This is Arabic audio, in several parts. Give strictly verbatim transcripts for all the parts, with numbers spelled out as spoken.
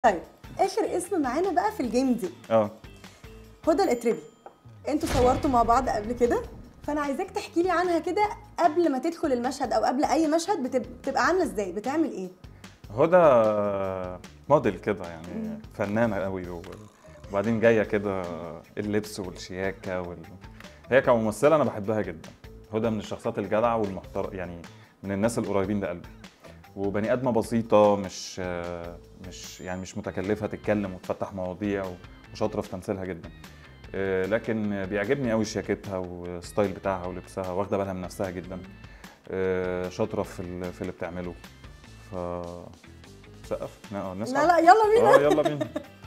طيب اخر اسم معانا بقى في الجيم دي اه هدى الاتربي. انتوا صورتوا مع بعض قبل كده، فانا عايزاك تحكي لي عنها كده قبل ما تدخل المشهد او قبل اي مشهد. بتب... بتبقى عامله ازاي؟ بتعمل ايه؟ هدى موديل كده يعني فنانه قوي، وبعدين جايه كده اللبس والشياكه وال... هي كممثله انا بحبها جدا. هدى من الشخصيات الجدعه والمحترمه، يعني من الناس القريبين لقلبي، وبني ادمه بسيطه، مش مش يعني مش متكلفه تتكلم وتفتح مواضيع، وشاطره في تمثيلها جدا. لكن بيعجبني قوي شياكتها والستايل بتاعها ولبسها، واخده بالها من نفسها جدا، شاطره في في اللي بتعمله. ف سقف لا لا لا يلا بينا. اه يلا بينا.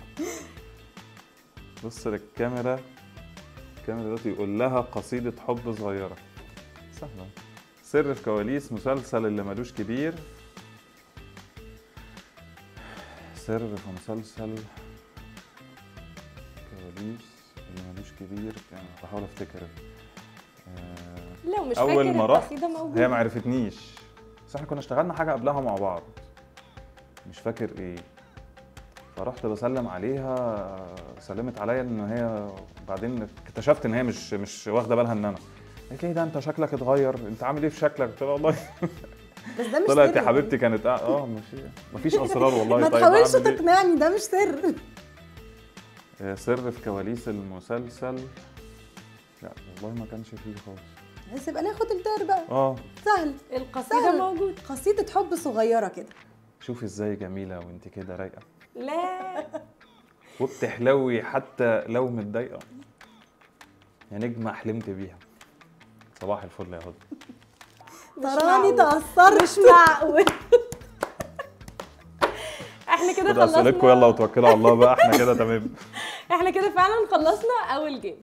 بص للكاميرا، الكاميرا دلوقتي يقول لها قصيده حب صغيره. سهله. سر في كواليس مسلسل اللي ملوش كبير. سر في مسلسل كواليس اللي ملوش كبير، يعني بحاول افتكر. آه لو مش اول فاكر ما رحت موجودة. هي ما عرفتنيش، بس احنا كنا اشتغلنا حاجه قبلها مع بعض، مش فاكر ايه. فرحت بسلم عليها، سلمت عليا ان هي، بعدين اكتشفت ان هي مش مش واخده بالها ان انا. قالت لي ده انت شكلك اتغير، انت عامل ايه في شكلك؟ قلت لها والله بس ده مش طلعت سر يا حبيبتي كانت اه مش مفيش اسرار والله. ما طيب تحاولش تقنعني، ده مش سر. سر في كواليس المسلسل، لا والله ما كانش فيه خالص. بس يبقى ناخد الدار بقى. اه سهل. القصيدة سهل. موجود. قصيدة حب صغيرة كده. شوفي ازاي جميلة وانت كده رايقة، لا وبتحلوي حتى لو متضايقة، يا نجمة حلمت بيها. صباح الفل يا هدى. تراني تأثرت. مش معقول. احنا كده خدوا اسئلتكم يلا خلصنا. وتوكلوا على الله بقى، احنا كده تمام. احنا كده فعلا خلصنا اول جيم.